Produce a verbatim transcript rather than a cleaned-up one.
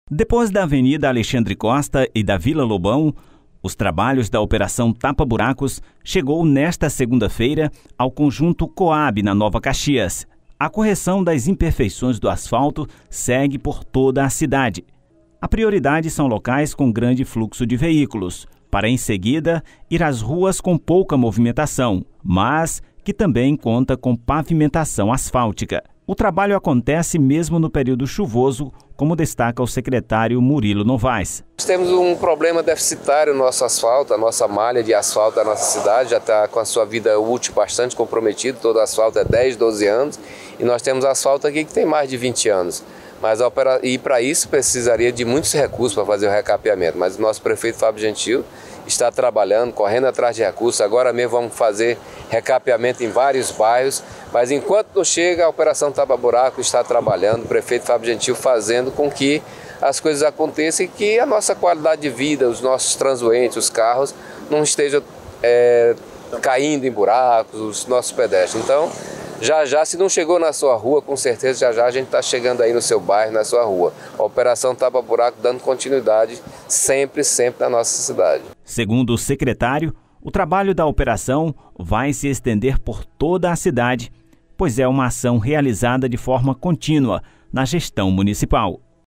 Depois da Avenida Alexandre Costa e da Vila Lobão, os trabalhos da Operação Tapa Buracos chegou nesta segunda-feira ao conjunto Coab, na Nova Caxias. A correção das imperfeições do asfalto segue por toda a cidade. A prioridade são locais com grande fluxo de veículos, para em seguida ir às ruas com pouca movimentação, mas que também conta com pavimentação asfáltica. O trabalho acontece mesmo no período chuvoso, como destaca o secretário Murilo Novaes. Nós temos um problema deficitário no nosso asfalto, a nossa malha de asfalto da nossa cidade já está com a sua vida útil bastante comprometida, todo asfalto é dez, doze anos, e nós temos asfalto aqui que tem mais de vinte anos. Mas a opera... E para isso precisaria de muitos recursos para fazer o recapeamento, mas o nosso prefeito Fábio Gentil está trabalhando, correndo atrás de recursos. Agora mesmo vamos fazer recapeamento em vários bairros, mas enquanto não chega, a Operação Tapa Buraco está trabalhando, o prefeito Fábio Gentil fazendo com que as coisas aconteçam e que a nossa qualidade de vida, os nossos transeuntes, os carros, não estejam é, caindo em buracos, os nossos pedestres. Então, já já, se não chegou na sua rua, com certeza já já a gente está chegando aí no seu bairro, na sua rua. A Operação Tapa Buraco dando continuidade sempre, sempre na nossa cidade. Segundo o secretário, o trabalho da operação vai se estender por toda a cidade, pois é uma ação realizada de forma contínua na gestão municipal.